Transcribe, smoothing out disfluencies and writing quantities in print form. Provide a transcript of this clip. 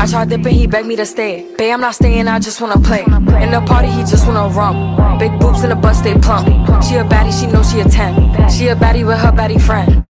I tried dipping, he begged me to stay. Bae, I'm not staying, I just wanna play. In the party, he just wanna rum. Big boobs in the butt, stay plump. She a baddie, she knows she a 10. She a baddie with her baddie friend.